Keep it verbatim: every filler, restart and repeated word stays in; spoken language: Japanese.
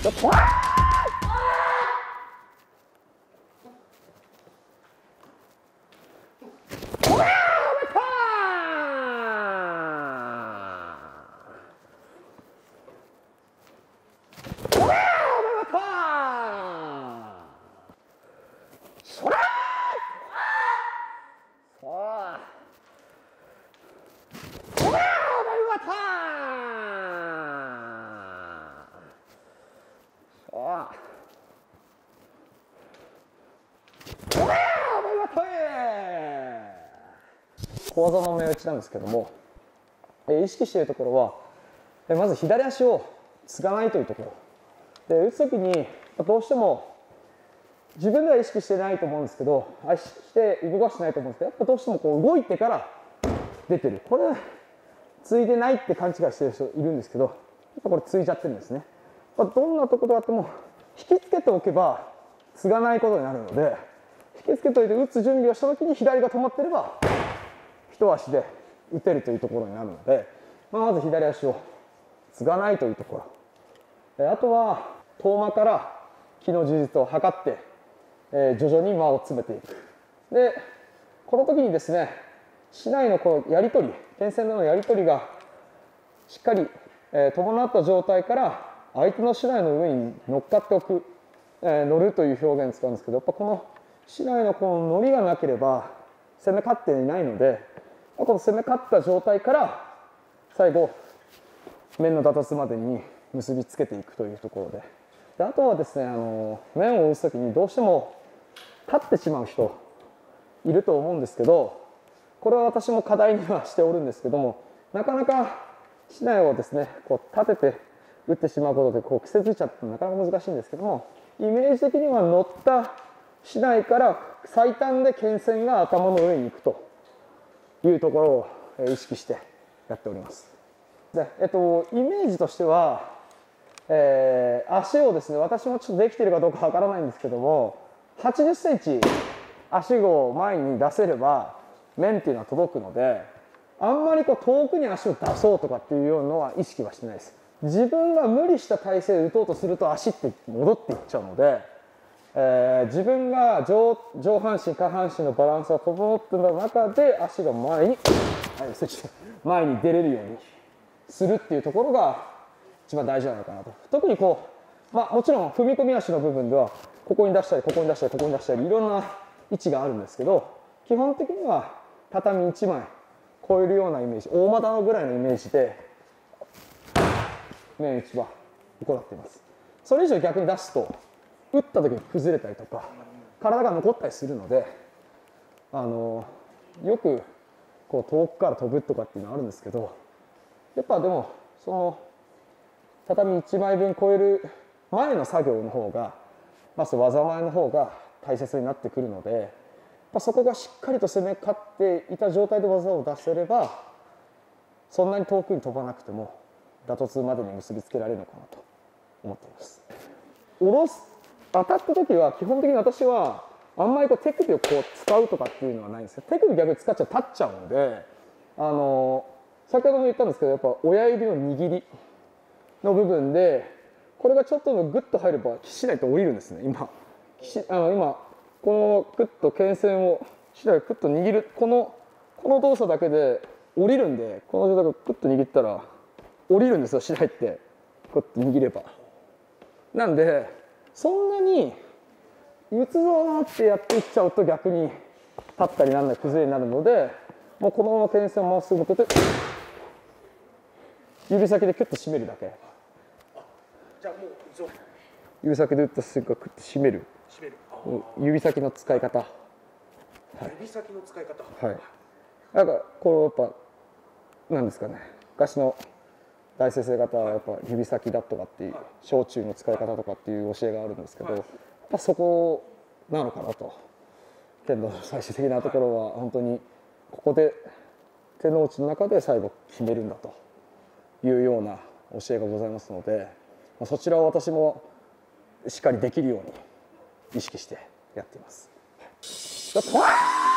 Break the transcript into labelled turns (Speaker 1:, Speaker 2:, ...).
Speaker 1: 小技の目打ちなんですけども、意識しているところはまず左足を継がないというところで、打つ時にどうしても自分では意識してないと思うんですけど、意識して動かしてないと思うんですけど、やっぱどうしてもこう動いてから出てる、これついでないって勘違いしてる人いるんですけど、やっぱこれついちゃってるんですね。どんなところであっても引きつけておけば継がないことになるので、引きつけておいて打つ準備をした時に左が止まってれば一足で打てるというところになるので、まあ、まず左足を継がないというところ、あとは遠間から気の充実を図って、えー、徐々に間を詰めていく。でこの時にですね、竹刀のこのやり取り、剣線でのやり取りがしっかり、えー、伴った状態から相手の竹刀の上に乗っかっておく、えー、乗るという表現を使うんですけど、やっぱこの竹刀のこの乗りがなければ攻め勝っていないので、この攻め勝った状態から最後面の打突までに結びつけていくというところ で, であとはですね、あの面を打つ時にどうしても立ってしまう人いると思うんですけど、これは私も課題にはしておるんですけども、なかなか竹刀をですねこう立てて打ってしまうことでこう癖づいちゃってなかなか難しいんですけども、イメージ的には乗った竹刀から最短で剣線が頭の上に行くというところを意識してやっております。で、えっと、イメージとしては、えー、足をですね、私もちょっとできているかどうかわからないんですけども、はちじゅっセンチ足を前に出せれば面っていうのは届くので、あんまりこう遠くに足を出そうとかっていうようなのは意識はしてないです。自分が無理した体勢で打とうとすると足って戻っていっちゃうので、えー、自分が 上, 上半身下半身のバランスが整っている中で足が前に前に出れるようにするっていうところが一番大事なのかなと。特にこう、まあ、もちろん踏み込み足の部分ではここに出したりここに出したりここに出したりいろんな位置があるんですけど、基本的には畳いちまい超えるようなイメージ、大股のぐらいのイメージで面打ちは行っています。それ以上逆に出すと打った時に崩れたりとか体が残ったりするので、あのよくこう遠くから飛ぶとかっていうのはあるんですけど、やっぱでもその畳いちまいぶん超える前の作業の方が、まず技前の方が大切になってくるので、そこがしっかりと攻め勝っていた状態で技を出せればそんなに遠くに飛ばなくても打突までに結びつけられるのかなと思っています。下ろす当たった時は基本的に私はあんまりこう手首をこう使うとかっていうのはないんですけど、手首逆に使っちゃうと立っちゃうので、あの先ほども言ったんですけど、やっぱ親指の握りの部分でこれがちょっとグッと入れば竹刀って降りるんですね。今あの今このグッと剣線を竹刀をグッと握るこのこの動作だけで降りるんで、この状態でグッと握ったら降りるんですよ、竹刀ってグッと握れば。なんでそんなに打つぞーってやっていっちゃうと逆に立ったりなんない崩れになるので、もうこのまま剣線をまっすぐ向けて指先でキュッと締めるだけ。
Speaker 2: じゃあもう
Speaker 1: 指先で打った瞬間クッと締める。
Speaker 2: 締める。
Speaker 1: 指先の使い方。
Speaker 2: 指先の使い方。
Speaker 1: はい。なんかこうやっぱなんですかね。昔の大先生方はやっぱ指先だとかっていう小中の使い方とかっていう教えがあるんですけど、やっぱそこなのかなと。剣道の最終的なところは本当にここで手の内の中で最後決めるんだというような教えがございますので、そちらを私もしっかりできるように意識してやっています。